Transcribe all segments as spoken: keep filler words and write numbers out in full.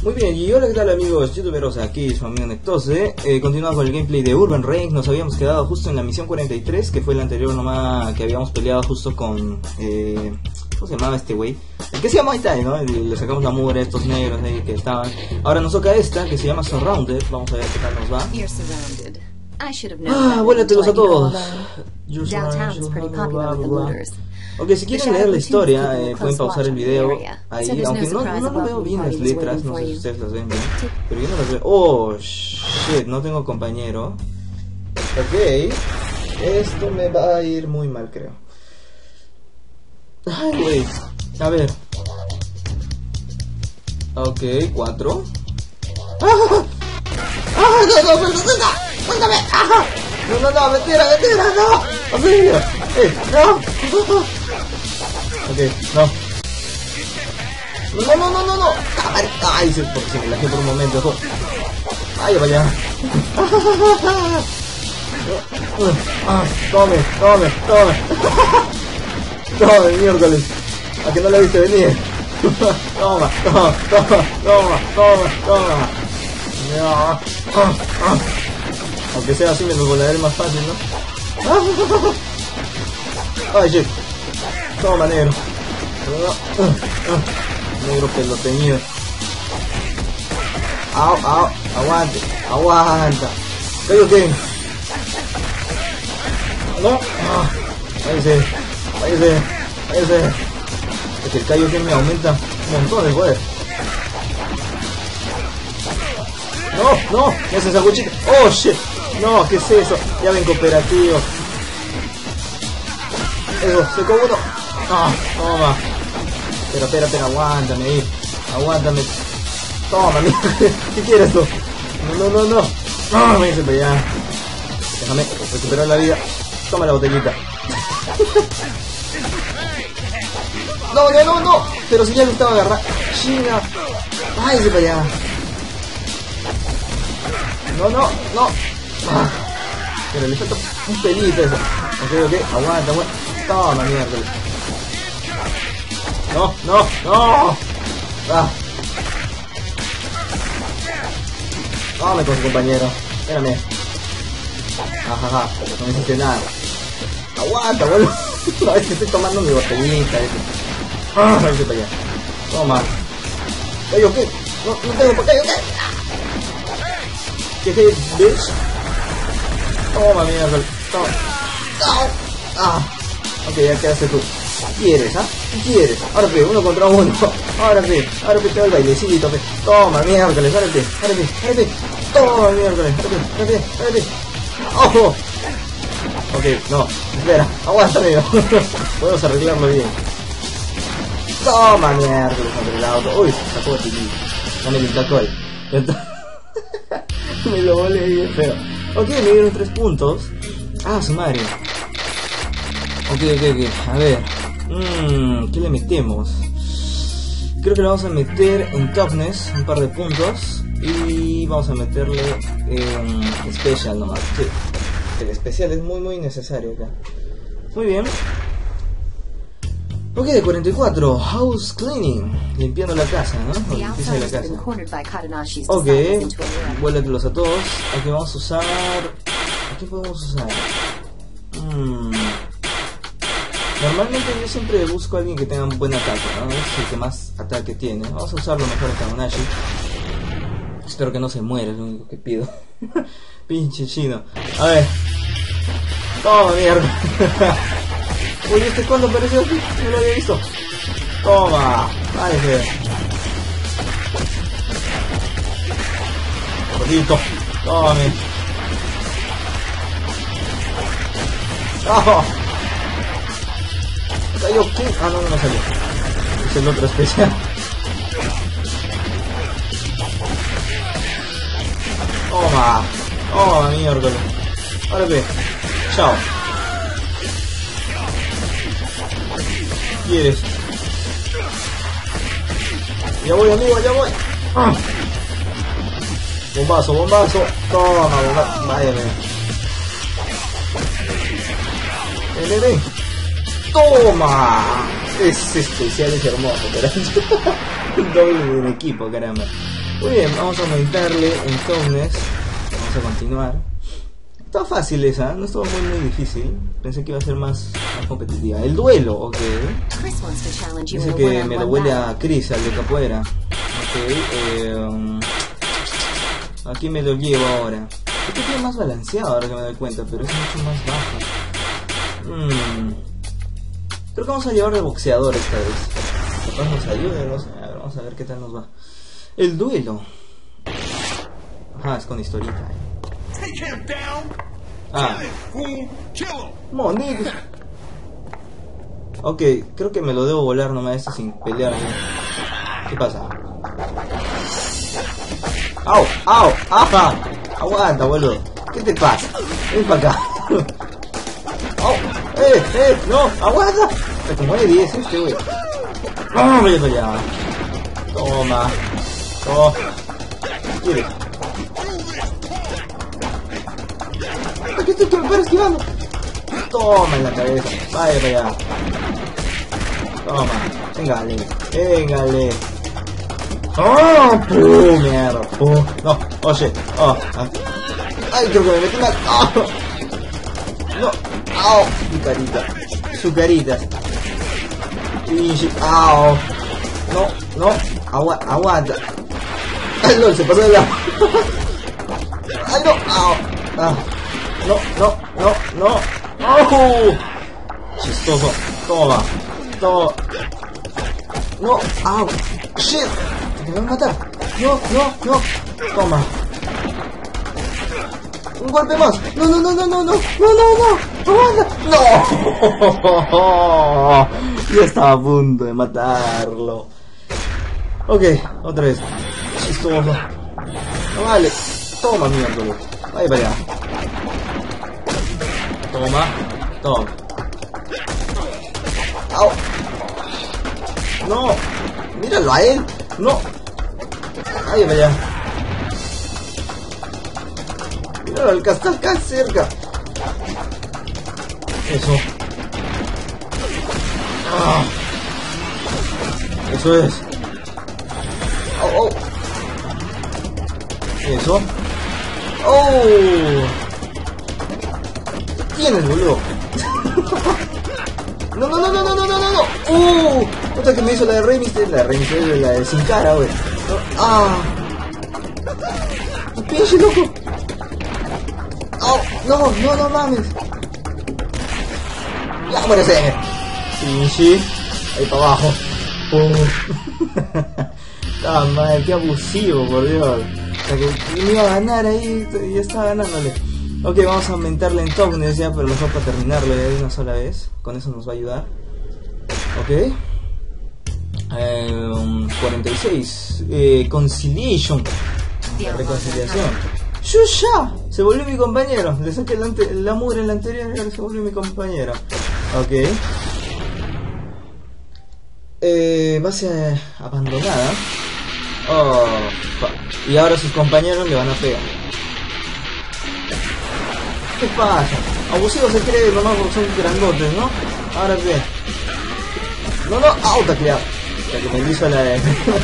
Muy bien, y hola, ¿qué tal amigos youtuberos? Aquí su amigo Nectose. eh, Continuamos con el gameplay de Urban Reigns. Nos habíamos quedado justo en la misión cuarenta y tres, que fue la anterior nomás, que habíamos peleado justo con... Eh, ¿Cómo se llamaba este güey? El que se llama Itai, ¿no? Y le sacamos la mugre a estos negros ahí que estaban. Ahora nos toca esta, que se llama Surrounded. Vamos a ver qué tal nos va. Ah, vuélatelos a todos. Ok, si quieren leer la historia, eh, pueden pausar el video ahí, aunque no, no lo veo bien las letras, no sé si ustedes las ven bien, pero yo no las veo. Oh, shit, no tengo compañero. Ok, esto me va a ir muy mal, creo. Ay, güey, a ver. Ok, cuatro. ¡Ah! ¡Ah, no, no, no, no, no! ¡Cuéntame! ¡Ah! No, no, no, mentira, mentira, no. ¡Auxilio! ¡Eh, no! Ok, no. No, no, no, no, no. Ay, ay, se, porque se me lajé por un momento. Ay, vaya. Ah, tome, tome, tome. Tome, miércoles. ¿A que no la viste venir? Toma, toma, toma, toma, toma, toma. Ah, ah, ah. Aunque sea así me lo volaré más fácil, ¿no? Ay, shit. Toma, negro. Negro peloteñido. Au, au, aguante, aguanta. Cállate. No. Váyase, váyase, váyase. Es que el callo que me aumenta un montón de poder. No, no, ¿qué es esa cuchita? Oh, shit. No, ¿qué es eso? Ya ven cooperativo. Eso, secó uno. Ah, toma. Espera, espera, espera, aguántame ahí. Aguántame. Toma, mira. ¿Qué quieres tú? No, no, no, no. Ah, váyase para allá. Déjame recuperar la vida. Toma la botellita. No, no, no, no. Pero si ya lo estaba agarrando. Chinga. Váyase para allá. No, no, no. Ah, pero le falta un pelito eso. Ok, ok, aguanta, aguanta. Toma, mierda. No, no, no. Ah. Tome con su compañero. Espérame. Ajaja, no me hiciste nada. Aguanta, boludo. No, es que estoy tomando mi botellita. Ah, váyase para allá. Toma. Oye, ok. No, no tengo por qué, ok. ¿Qué qué, bitch? Toma, mierda. Toma. Ah. Ok, ya quedaste tú. ¿Quieres, ah? ¿Quieres? Ahora pe, uno contra uno. Ahora pe, ahora pe, te doy el bailecito, pe. Toma, miércoles, ahora pe, ahora pe, ahora pe. Toma, miércoles, ahora pe, ahora pe, ahora pe. ¡Ojo! Ok, no, espera, aguanta, amigo. Podemos arreglarlo bien. Toma, miércoles, entre el auto. Uy, sacó el tilín. Dame el alcohol. Me lo volé bien feo. Ok, me dieron tres puntos. Ah, sumario. Ok, ok, ok. A ver. Mmm, ¿qué le metemos? Creo que le vamos a meter en toughness un par de puntos. Y vamos a meterle en special nomás. Sí. El especial es muy muy necesario acá. Muy bien. Ok, de cuarenta y cuatro, house cleaning, limpiando la casa, ¿no? Limpieza de la casa. Ok, vuélvetelos a todos. Aquí vamos a usar... ¿A qué podemos usar? Hmm. Normalmente yo siempre busco a alguien que tenga un buen ataque, ¿no? Es el que más ataque tiene. Vamos a usarlo mejor a Kadonashi. Espero que no se muera, es lo único que pido. Pinche chino. A ver. Toma, mierda. Uy, ¿este cuándo apareció aquí? No lo había visto. Toma. Ay, que... Gordito. Tómame. ¡Oh! ¿Cayó qué? Ah, no, no me salió. Es el otro especial. Toma. Toma, miércoles. Ahora ve. Chao. ¿Quieres? Ya voy, amigo, ya voy. Ah. Bombazo, bombazo. Toma, bombazo. Vaya, ven. Ven, ven, ven. Toma. Es especial, es hermoso, caramba. Un doble en equipo, caramba. Muy bien, vamos a aumentarle en toughness. Vamos a continuar. Está fácil esa, no estuvo muy muy difícil. Pensé que iba a ser más, más competitiva. El duelo, ok. Dice que me lo huele a Chris, al de capoeira. Ok, eh, aquí me lo llevo ahora. Este tiene más balanceado ahora que me doy cuenta, pero es mucho más bajo. Hmm. Creo que vamos a llevar de boxeador esta vez. Capaz nos ayude, no sé. A ver, vamos a ver qué tal nos va. El duelo. Ajá, es con historita. Ah. Monito. Ok, creo que me lo debo volar nomás este sin pelear. ¿Qué pasa? ¡Au! ¡Au! ¡Ajá! Aguanta, boludo. ¿Qué te pasa? Ven para acá. ¡Au! ¡Eh! ¡Eh! ¡No! ¡Aguanta! Se como de diez este, güey. ¡Vamos, vaya para allá! Toma. Toma. ¿Qué quieres? ¿Por qué estoy que me paro esquivando? Toma en la cabeza. Vaya para allá. Toma. Véngale. Véngale. ¡Oh! ¡Puh! Mierda. ¡Puh! No. Oye. Oh. Ah. ¡Ay! Creo que me metí mal. ¡Oh! No. ¡Au! Mi carita. Su carita. ¡Au! No. No. Agua aguanta. ¡Ay, no! Se pasó de la... ¡Ay, no! ¡Au! ¡Ah! No, no, no, no. ¡Oh! Chistoso. Toma. Toma. No. ¡Au! ¡Shit! Me van a matar. No, no, no. Toma. Un golpe más. No, no, no, no, no, no. No, no, no. Aguanta. No. Yo estaba a punto de matarlo. Ok, otra vez. Chistoso. No vale. Toma, mierda. Vaya para allá. Toma, toma. ¡Au! ¡No! ¡Míralo a él! ¡No! ¡Ay, vaya! ¡Míralo al que está acá cerca! Eso. ¡Ah! Eso es. ¡Oh, oh! Eso. ¡Oh! ¿Tienes, boludo? No, no, no, no, no, no, no, no, no. Uh, otra que me hizo la de Rey Mysterio, la de Rey Mysterio, la de Sin Cara, güey. No, ah. ¿Qué pinche loco? Oh, no, no, no mames. Ya muérese. Sí, sí. Ahí para abajo. Uh. Ah, madre, qué abusivo, por Dios. O sea, que me iba a ganar ahí y ya estaba ganándole. Ok, vamos a aumentarle en toughness ya, pero mejor para terminarlo de una sola vez. Con eso nos va a ayudar. Ok. Eh, um, cuarenta y seis. Eh, conciliation. La reconciliación. ¡Shusha! Se volvió mi compañero. Le saqué la, la mugre en la anterior y ahora se volvió mi compañero. Ok. Eh, base abandonada. Oh, y ahora sus compañeros le van a pegar. ¿Qué pasa? Abusivo se cree nomás porque son grandotes, ¿no? Ahora bien. No, no, auto creado. La que me hizo la de...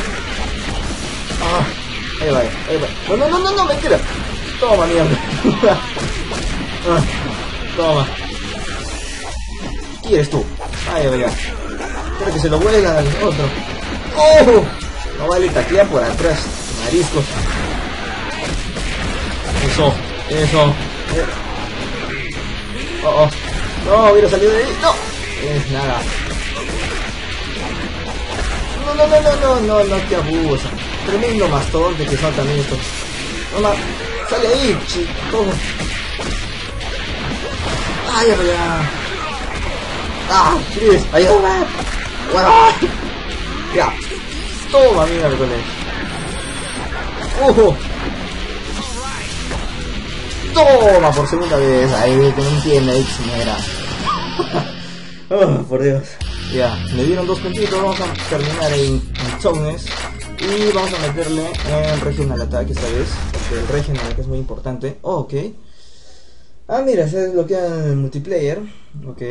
ah, ahí va, ahí va. No, no, no, no, no, mentira. Toma, mierda. ah, toma. ¿Quién eres tú? Ahí va, ya. Espero que se lo vuelan al otro. ¡Oh! No vale taclear por atrás. Mariscos. Eso, eso. Eh. Oh, oh. No, hubiera salido de ahí. No. Es nada. No, no, no, no, no, no, no te abusa. Tremendo mastodonte que son también estos. No, no. Sale ahí, chico. Ay, ya, ya. Ah, Chris, ayúdame. Bueno. Ya. Toma, miércoles. Uh. Toma por segunda vez. Ahí que no entiende, ahí señora. Oh, por Dios. Ya, me dieron dos puntitos. Vamos a terminar en, en toughness. Y vamos a meterle en regional attack esta vez. Porque el regional attack es muy importante. Oh, ok. Ah, mira, se desbloquea el multiplayer. Ok.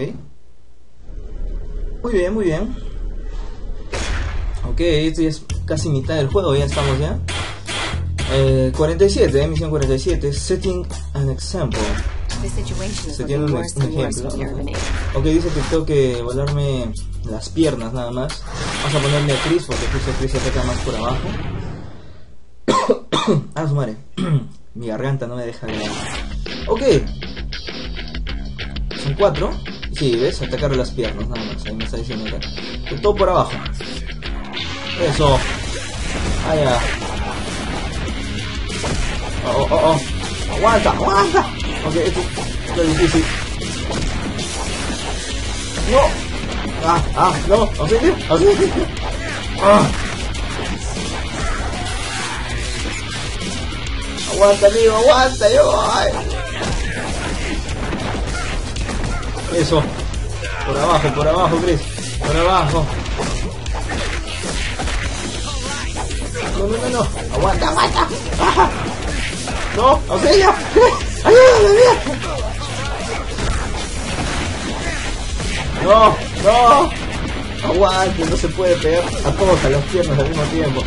Muy bien, muy bien. Ok, esto ya es casi mitad del juego, ya estamos ya. Eh, cuarenta y siete, emisión cuarenta y siete, setting an example. Setting un, un ejemplo. Ok, dice que tengo que volarme las piernas nada más. Vamos a ponerle a Chris porque justo Chris se ataca más por abajo. Ah, su madre. Mi garganta no me deja hablar. Ok. Son cuatro. Sí, ¿ves? Atacar las piernas nada más. Ahí me está diciendo acá. Todo por abajo. Eso. Ah, ya. Oh, oh, oh. Aguanta, aguanta. Ok, esto, esto es difícil. No. Ah, ah, no. Auxilio, auxilio. Ah. Aguanta, amigo, aguanta, yo. Ay. Eso. Por abajo, por abajo, Chris. Por abajo. No, no, no, no. Aguanta, aguanta. Ah. No, auxilio. Ayúdame, mira. No, no. Aguante, no se puede pegar a todos a las piernas al mismo tiempo.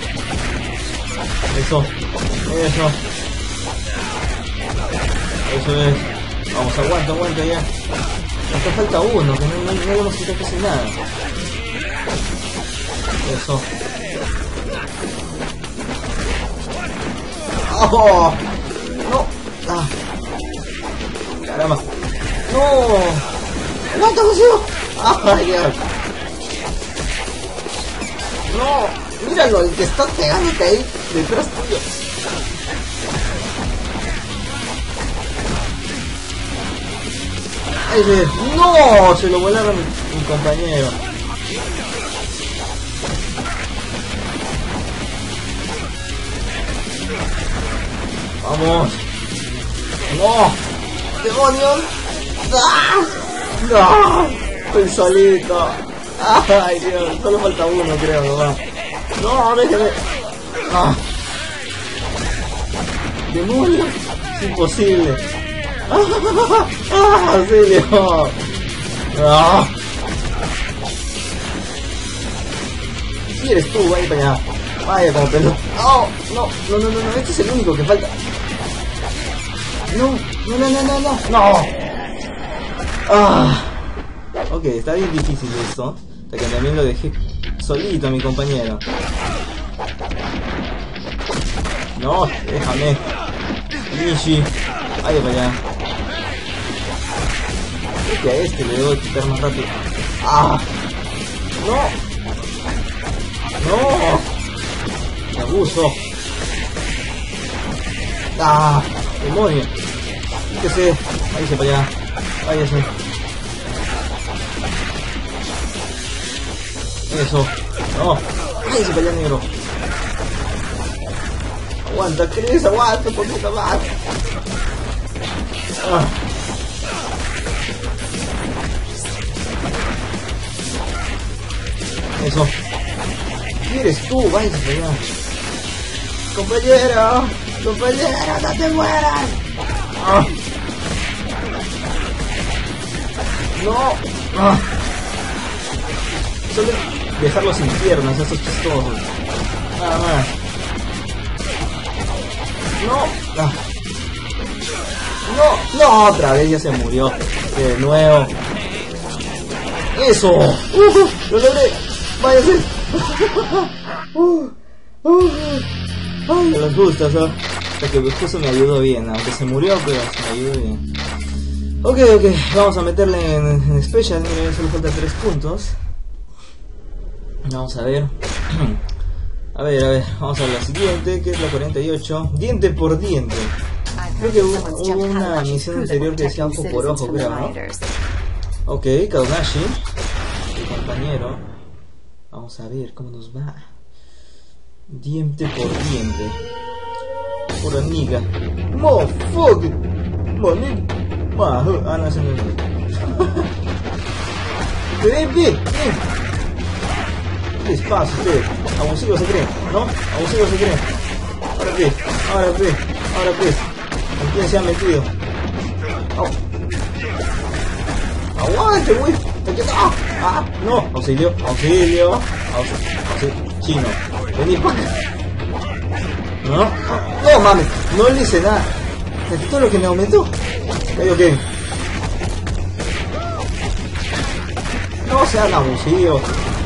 Eso. Eso. Eso es. Vamos, aguanta, aguanta ya. Acá falta uno, que no, no, no le hemos quitado casi nada. Eso. ¡Oh! ¡No! ¡Ah! ¡Caramba! ¡No! ¡Aguanta, consigo! ¡Ay, Dios! ¡No! ¡Míralo! El que está pegándote ahí detrás tuyo. ¡Ay, Dios! ¡No! Se lo volaron mi compañero. ¡Vamos! ¡No! ¡Demonios! ¡Ah! ¡No! ¡Estoy solito! ¡Ay, Dios! Solo falta uno, creo, nomás. ¡No, déjame! ¡Ah! ¡Demonios! ¡Es imposible! ¡Ah! ¡Ah! ¡Auxilio! ¡Ah! ¿Quién eres tú? Vaya para allá. Vaya como pelota. ¡Oh! No, no, no, no, no, este es el único que falta. No, no, no, no, no, no. ¡No! ¡Ah! Ok, está bien difícil esto. Hasta que también lo dejé solito a mi compañero. No, déjame. Nishi. Vaya para allá. Creo que a este le debo quitar más rápido. ¡Ah! ¡No! ¡No! ¡Me abuso! ¡Ah! ¡Demonio! Fíjese. Váyase para allá. Váyase. Eso. No. Váyase para allá, negro. Aguanta, Chris. Aguanta un poquito más. Ah. Eso. ¿Quién eres tú? Váyase para allá. Compañero. Compañero, no te mueras. Ah. No. Ah. Solo dejarlos sin piernas, esos chistosos. Nada más. No. Ah. No. No, otra vez ya se murió. De nuevo. Eso. Uh, lo logré. Váyase. uh, uh. Ay, me los gusta, ¿sabes? Porque justo me ayudó bien, aunque se murió, pero me ayudó bien. Ok, ok, vamos a meterle en, en Special, mira, solo faltan tres puntos. Vamos a ver. A ver, a ver, vamos a la siguiente, que es la cuarenta y ocho. Diente por diente. Creo que hubo, hubo una misión anterior que decía ojo por ojo, creo, ¿no? Ok, Kaunashi, mi compañero. Vamos a ver cómo nos va. Diente por diente. Por amiga. Motherfucker. Mani. Majo. Ah, no, ese no es. Ven, ven, ven. Despacio, usted. Abusivo se cree, ¿no? Abusivo se cree. Ahora qué, ahora qué, ahora qué. ¿En quién se ha metido? Oh. Aguante, güey. ¡Ah! ¡Ah! ¡No! ¡Auxilio! ¡Auxilio! ¡Auxilio! ¡Auxilio! ¡Chino! ¡Vení para acá! No, no mames, no le hice nada. ¿Me quitó lo que me aumentó? Ok, ok. No sean abusivos.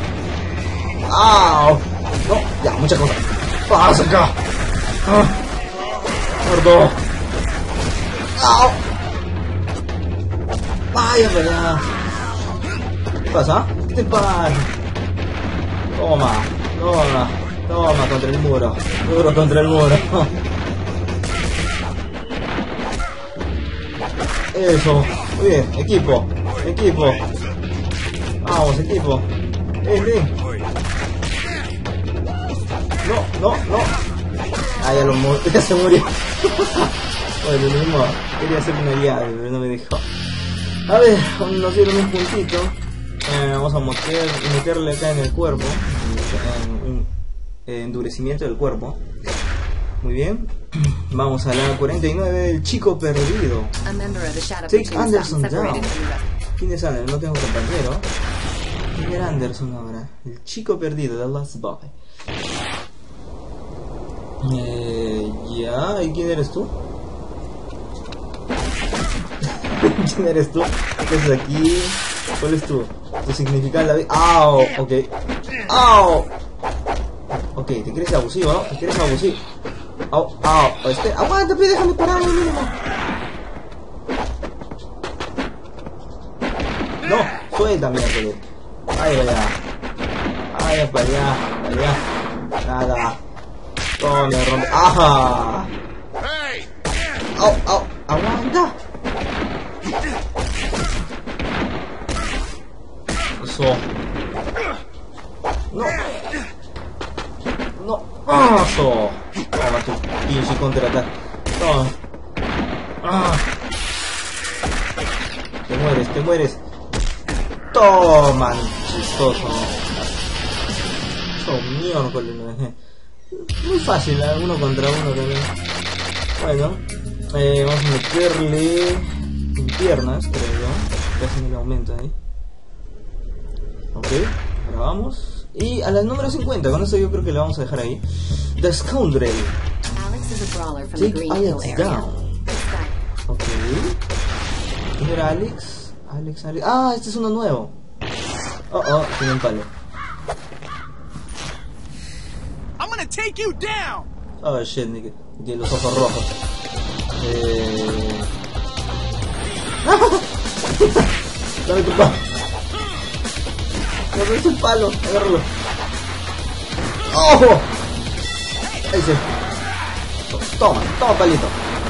¡Ah! No, ya, muchas cosas. ¡Pasa acá! ¡Ah! ¡Gordo! ¡Ah! ¡Vaya para allá! ¿Qué pasa? ¿Qué te pasa? Toma, toma, toma contra el muro. Duro contra el muro. Eso, muy bien, equipo, equipo. Vamos, equipo. Ven, ven. No, no, no. Ah, ya lo murió, ya se murió. Bueno, lo mismo, quería hacer una llave, pero no me dejó. A ver, nos dieron un puntito. Eh, vamos a meter, meterle acá en el cuerpo. En un eh, endurecimiento del cuerpo. Muy bien. Vamos a la cuarenta y nueve del chico perdido. Take Anderson down. ¿Quién es Anderson? No tengo compañero. ¿Quién era Anderson ahora? El chico perdido, The Last Boy. Eh, ya, ¿y quién eres tú? ¿Quién eres tú? ¿Qué haces aquí? ¿Cuál es tu, tu significado en la vida? ¡Au! Ok. ¡Au! Ok, te quieres abusivo, ¿no? Te quieres abusivo. ¡Au! ¡Au! Este, aguanta, pero déjame parar, mínimo. No, suelta, mira, que Ay, para allá. Ay, para allá. Para allá. Nada. Todo me rompe. ¡Ajá! ¡Au! ¡Au! ¡Aguanta! Eso. No. No. Eso. Toma tu pinche contraataque. Toma. Ah. Te mueres, te mueres. Toma, chistoso. Eso, miércoles. Muy fácil, ¿eh? Uno contra uno también. Bueno, eh, vamos a meterle en piernas, creo yo. Casi me lo aumenta ahí. Ok, ahora vamos. Y a la número cincuenta, con eso yo creo que la vamos a dejar ahí. The Scoundrel. Take Alex down. Ok. ¿Quién era Alex? Alex, Alex. Ah, este es uno nuevo. Oh, oh, tiene un palo. Take you down. Oh shit, nigga. Tiene los ojos rojos. Eh... Dame tu palo. Dame tu palo, agárralo. ¡Oh! Ahí sí. Toma, toma palito.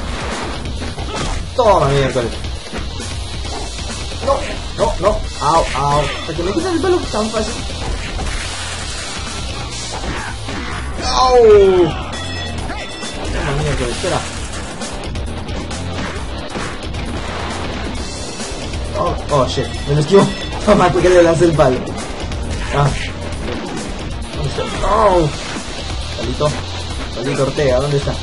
Toma, miércoles. No, no, no. Au, au. Para que me quitan el palo tan fácil. ¡Au! Toma, miércoles, espera. Oh, oh, shit. Me lo esquivo. Toma, porque le lancé el palo. Ah. ¿Dónde está? Oh. Palito. Palito Ortega, ¿dónde está?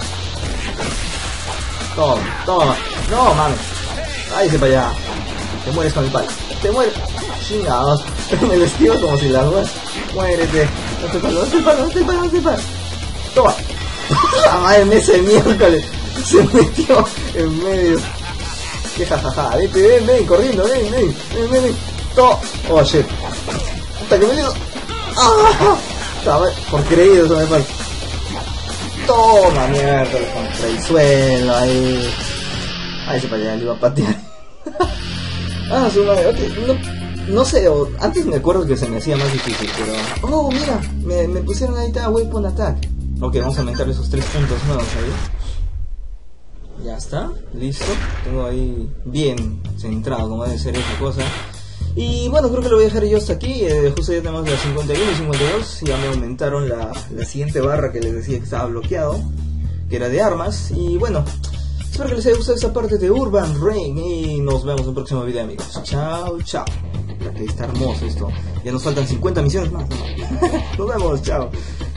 Toma, toma. No, mames. Váyase para allá. Te mueres con el palo. Te mueres. Chingados. Me lo esquivo como si la duda. Muérete. No te palo, no te palo, no te palo, no te palo. Toma. La madre en ese miércoles. Se metió en medio. Que jajaja. Ven, ven, ven, corriendo, ven, ven, ven, ven, ven. Toma. Oh shit. Hasta que me digo. ¡Ah! Por creído eso me pasa. Toma, miércoles, contra el suelo ahí. Ahí se para allá, le iba a patear. Ah, su madre, okay. no, no sé, o, antes me acuerdo que se me hacía más difícil, pero... Oh, mira, me, me pusieron ahí está Weapon Attack. Ok, vamos a aumentar esos tres puntos nuevos ahí. Ya está, listo. Tengo ahí bien centrado como debe ser esa cosa. Y bueno, creo que lo voy a dejar yo hasta aquí. eh, Justo ya tenemos la cincuenta y uno y cincuenta y dos. Ya me aumentaron la, la siguiente barra que les decía que estaba bloqueado, que era de armas. Y bueno, espero que les haya gustado esta parte de Urban Reign. Y nos vemos en un próximo video, amigos. Chao, chao. Que está hermoso esto. Ya nos faltan cincuenta misiones más, ¿no? Nos vemos, chao.